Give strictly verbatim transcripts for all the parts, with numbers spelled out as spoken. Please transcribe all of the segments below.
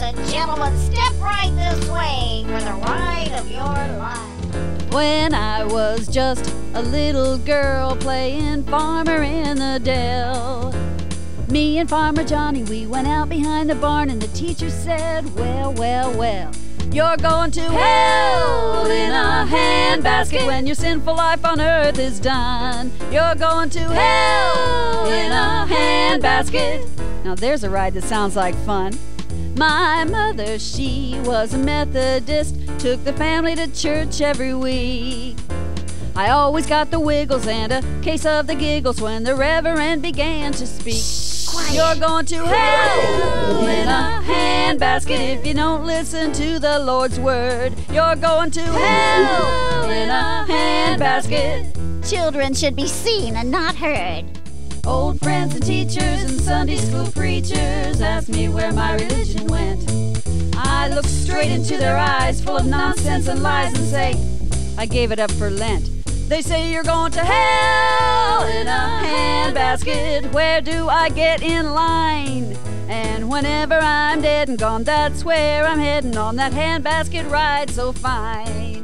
and gentlemen, step right this way for the ride of your life. When I was just a little girl playing farmer in the dell, me and Farmer Johnny, we went out behind the barn, and the teacher said, well, well, well, you're going to hell in a handbasket when your sinful life on earth is done. You're going to hell in a handbasket. Now there's a ride that sounds like fun. My mother, she was a Methodist, took the family to church every week. I always got the wiggles and a case of the giggles when the reverend began to speak. Quiet. You're going to hell in a handbasket if you don't listen to the Lord's word. You're going to hell in a handbasket. Children should be seen and not heard. Old friends and teachers and Sunday school preachers ask me where my religion went. I look straight into their eyes full of nonsense and lies and say, I gave it up for Lent. They say you're going to hell in a handbasket. Where do I get in line? And whenever I'm dead and gone, that's where I'm heading on that handbasket ride so fine.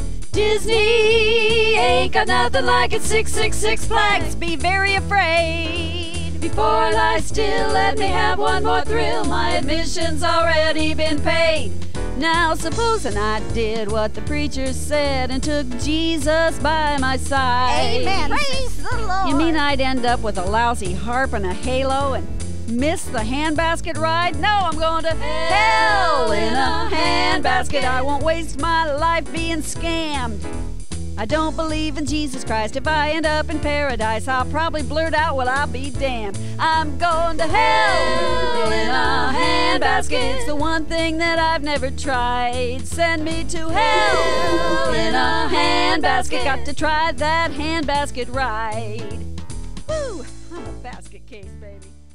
Disney ain't got nothing like its six six six flags. Be very afraid. Before I lie still, let me have one more thrill. My admission's already been paid. Now supposing I did what the preacher said and took Jesus by my side. Amen. Praise the Lord. You mean I'd end up with a lousy harp and a halo and miss the handbasket ride? No, I'm going to hell in a handbasket. I won't waste my life being scammed. I don't believe in Jesus Christ. If I end up in paradise, I'll probably blurt out, well, I'll be damned. I'm going to hell in a handbasket. It's the one thing that I've never tried. Send me to hell in a handbasket. Got to try that handbasket ride. Woo! I'm a basket case, baby.